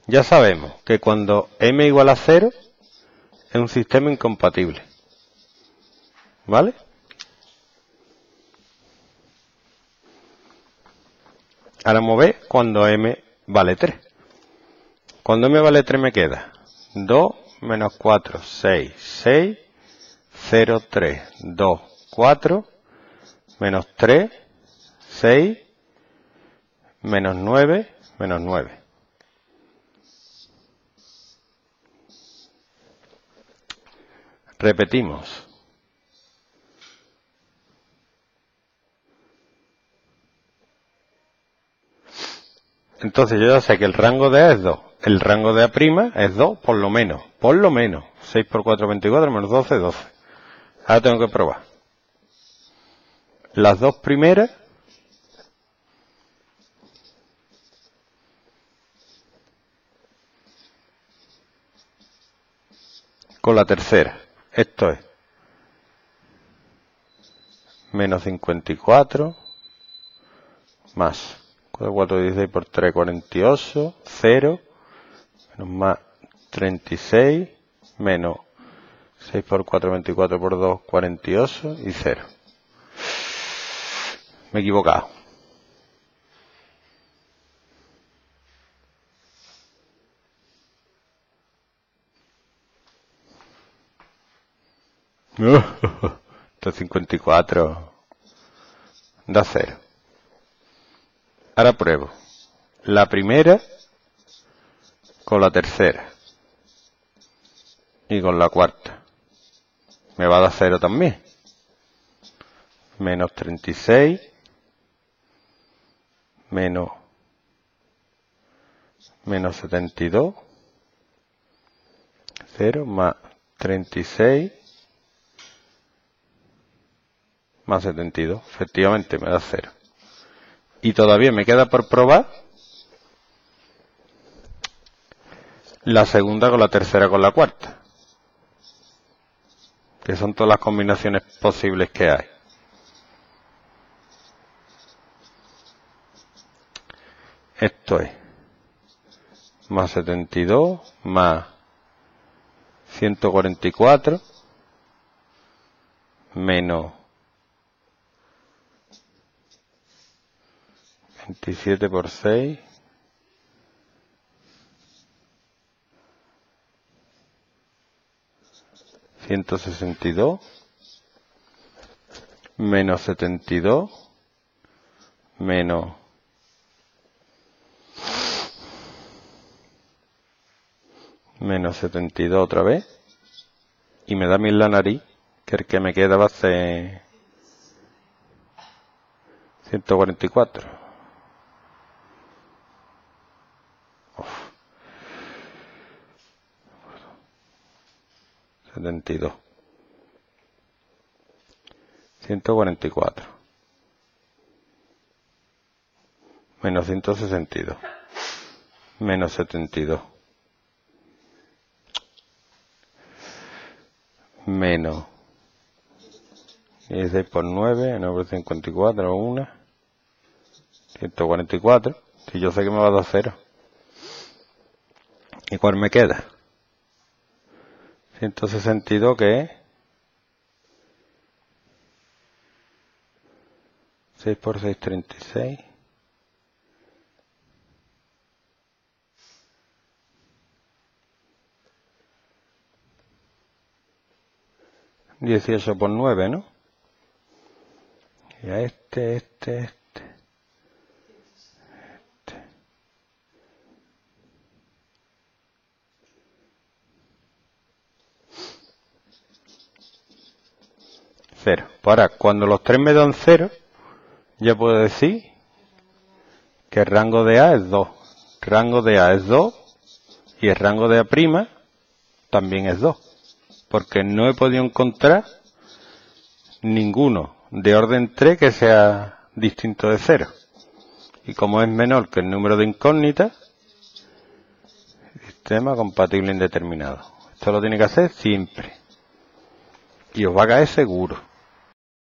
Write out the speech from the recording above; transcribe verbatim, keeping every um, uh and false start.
Ya sabemos que cuando m igual a cero es un sistema incompatible. ¿Vale? Ahora vamos a ver cuando m vale tres. Cuando m vale tres me queda dos menos cuatro, seis, seis, cero, tres, dos, cuatro, menos tres, seis, menos nueve, menos nueve. Repetimos. Entonces yo ya sé que el rango de A es dos. El rango de A' es dos por lo menos. Por lo menos. seis por cuatro, veinticuatro, menos doce, doce. Ahora tengo que probar. Las dos primeras con la tercera. Esto es menos cincuenta y cuatro más cuatro, dieciséis por tres, cuarenta y ocho, cero, menos más treinta y seis, menos seis por cuatro, veinticuatro por dos, cuarenta y ocho y cero. Me he equivocado. Esto es cincuenta y cuatro. Da cero. Ahora pruebo. La primera con la tercera. Y con la cuarta. Me va a dar cero también. Menos treinta y seis. Menos. Menos setenta y dos. cero más treinta y seis. Más setenta y dos. Efectivamente me da cero. Y todavía me queda por probar la segunda con la tercera con la cuarta. Que son todas las combinaciones posibles que hay. Esto es más setenta y dos más ciento cuarenta y cuatro menos veintisiete por seis ciento sesenta y dos menos setenta y dos menos menos setenta y dos otra vez y me da mil la nariz, que el que me queda va a ser ciento cuarenta y cuatro. Uf. setenta y dos. ciento cuarenta y cuatro. Menos ciento sesenta y dos. Menos setenta y dos. Menos dieciséis por nueve, nueve por cincuenta y cuatro, uno. ciento cuarenta y cuatro. Si yo sé que me va a dar cero. ¿Y cuál me queda? ciento sesenta y dos, que es seis por seis, treinta y seis. dieciocho por nueve, ¿no? Y a este, este, este. Este. Cero. Pues ahora, cuando los tres me dan cero, ya puedo decir que el rango de A es dos. Rango de A es dos y el rango de A' también es dos. Porque no he podido encontrar ninguno de orden tres que sea distinto de cero. Y como es menor que el número de incógnitas, sistema compatible indeterminado. Esto lo tiene que hacer siempre. Y os va a caer seguro.